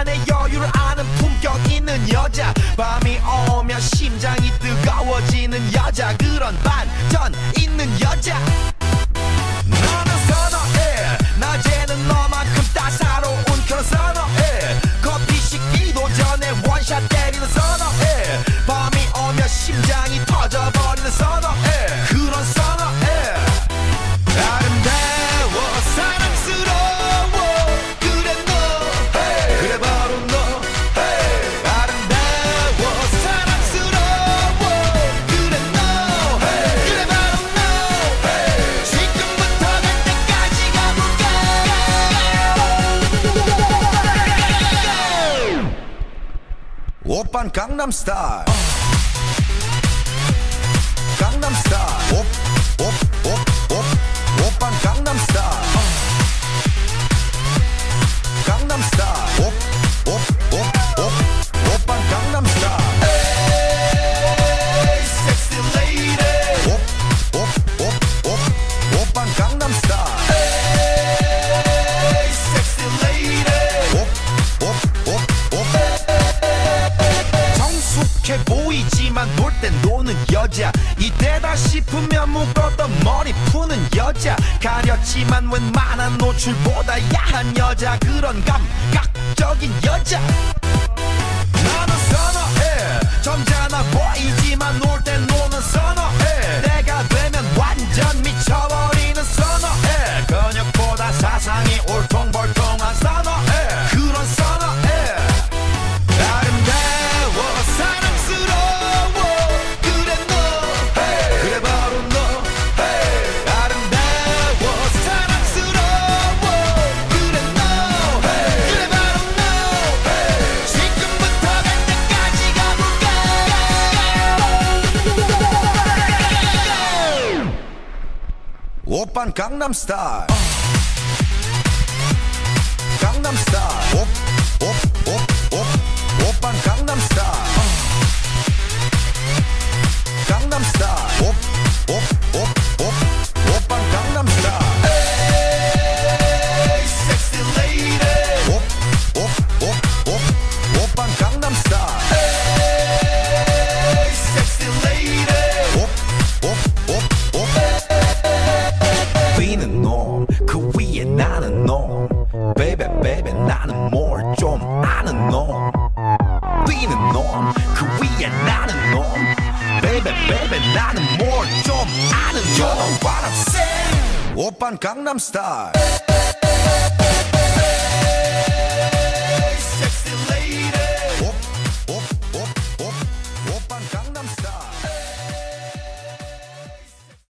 순간의 여유를 아는 품격 있는 여자. 밤이 오면 심장이 뜨거워지는 여자. 그런 반전 있는 여자. 너는 선어해. 낮에는 너만큼 따사로운 그런 선어해. 커피 식기도 전에 원샷 때리는 선어해. 밤이 오면 심장이 터져버리는 선어해. 그런 선어해. 아름다워 사랑스러워 그래 너 hey. 그래 바로 너 hey. 아름다워 사랑스러워 그래 너 hey. 그래 바로 너 hey. 지금부터 갈 때까지 가볼까. 오빤 강남스타일 강남스타일 오빤 강남스타일 강남스타일 오빤 강남스타일 에이 섹시 레이디 오빤 강남스타일 에이 섹시 레이디 성숙해 보이지만 놀 땐 노는 여자. 이때다 싶으면 묶었던 머리 푸는 여자. 가렸지만 웬만한 노출보다 야한 여자. 그런 감각적인 여자. 나는 선어해. 점잖아 보이지만 놀 땐 노는 선어해. 내가 되면 완전 미쳐버리는 선어해. 근육보다 사상이 울퉁불퉁한 선어해. 그런 선어해. 아름다워 사랑스러워 그래 너 hey. 그래 바로 너 hey. 아름다워 사랑스러워 그래 너 hey. 그래 바로 너 hey. 지금부터 갈 때까지 가볼까. 오빤 강남스타일 강남스타일 오빤 강남스타일 강남스타일 오빤 강남스타일 에이 섹시 레이디 오빤 강남스타일 에이 섹시 레이디 B는 놈 그 위에 나는 놈 Baby baby 나는 뭘 좀 아는 놈. B는 놈 그 위에 나는 놈 Baby baby 나는 뭘 좀 아는 놈. You know what I'm saying. 오빤 강남스타일